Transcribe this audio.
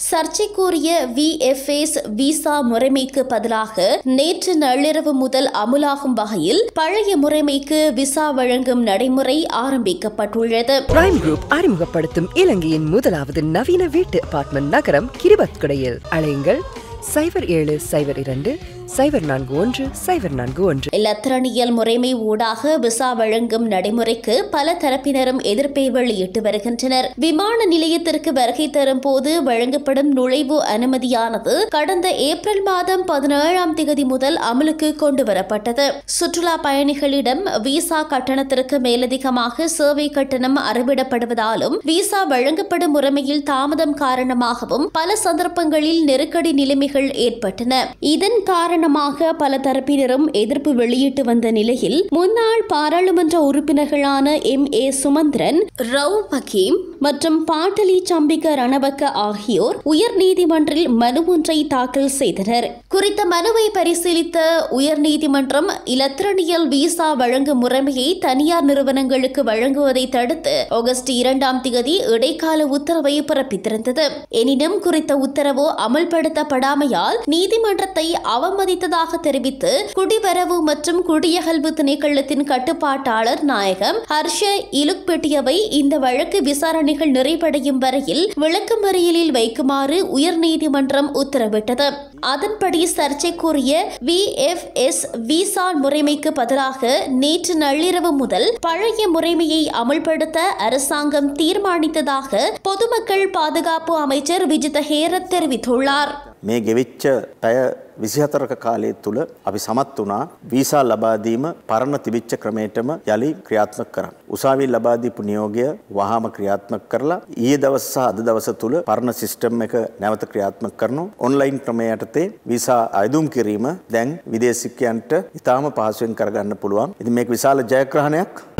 சர்ச்சைக்குரிய VFS visa முறைமைக்கு பதிலாக நேற்று நள்ளிரவு முதல் அமுலாகும் வகையில் பழைய முறைமைக்கு விசா வழங்கும் நடைமுறை ஆரம்பிக்கப்பட்டுள்ளது. பிரைம் குரூப் அறிமுகப்படுத்தும் இலங்கையின் முதலாவது நவீன வீட்டு அபார்ட்மெண்ட் நகரம் கிரிபத்குடையில். அழையுங்கள் 0772041041. இலத்திரனியல் முறைமை ஊடாக விசா வழங்கும் நடைமுறைக்கு பல தரப்பினரும் எதிர்ப்பை வெளியிட்டு வருகின்றனர். விமான நிலையத்திற்கு வருகை தரும் போது வழங்கப்படும் நுழைவு அனுமதியானது கடந்த ஏப்ரல் மாதம் 17ஆம் தேதி முதல் அமலுக்கு கொண்டுவரப்பட்டது. சுற்றுலா பயணிகளிடம் விசா கட்டணத்திற்கு மேலதிகமாக சேவை கட்டணம் அறவிடப்படுவதாலும் விசா வழங்கப்படும் முறைமையில் தாமதம் காரணமாகவும் பல சந்தர்ப்பங்களில் நெருக்கடி நிலைமைகள் ஏற்பட்டன. இதன் காரணமாக பல தரப்பினரும் எதிர்ப்பு வெளியிட்டு வந்த நிலையில் முன்னாள் பாராளுமன்ற உறுப்பினர்களான MA சுமந்திரன், ரவூப் ஹக்கீம் மற்றும் பாட்டலி சம்பிக்க ரணவக்க ஆகியோர் உயர்நீதிமன்றில் மனு ஒன்றை தாக்கல் செய்தனர். குறித்த மனுவை பரிசீலித்த உயர்நீதிமன்றம் இலத்திரனியல் விசா வழங்கும் முறைமையை தனியார் நிறுவனங்களுக்கு வழங்குவதை தடுத்து ஆகஸ்ட் 2ஆம் தேதி இடைக்கால உத்தரவை பிறப்பித்திருந்தது. எனினும் குறித்த உத்தரவு அமல்படுத்தப்படாமையால் நீதிமன்றத்தை அவமதித்ததாக தெரிவித்து குடிவரவு மற்றும் குடியகல்வு திணைக்களத்தின் கட்டுப்பாட்டாளர் நாயகம் ஹர்ஷ இலுக்பெட்டியவை இந்த வழக்கு விசாரணைகள் நிறைவடையும் வரையில் விளக்கமறியலில் வைக்குமாறு உயர்நீதிமன்றம் உத்தரவிட்டது. அதன்படி சர்ச்சைக்குரிய VFS விசா முறைமைக்கு பதிலாக நேற்று நள்ளிரவு முதல் பழைய முறைமையை அமல்படுத்த அரசாங்கம் தீர்மானித்ததாக பொதுமக்கள் பாதுகாப்பு அமைச்சர் விஜித ஹேரத் தெரிவித்துள்ளார். මේ ගෙවිච්ච පැය 24ක කාලය තුල අපි සමත් වුණා වීසා ලබා දීම පරණ තිබිච්ච ක්‍රමයටම යලි ක්‍රියාත්මක කරන්න. උසාවිය ලබා දීපු නියෝගය වහාම ක්‍රියාත්මක කරලා ඊයේ දවස් සහ අද දවස තුල පරණ සිස්ටම් එක නැවත ක්‍රියාත්මක කරනවා. ඔන්ලයින් ක්‍රමය යටතේ වීසා අයදුම් කිරීම දැන් විදේශිකයන්ට ඉතාම පහසුවෙන් කරගන්න පුළුවන්. ඉතින් මේක විශාල ජයග්‍රහණයක්.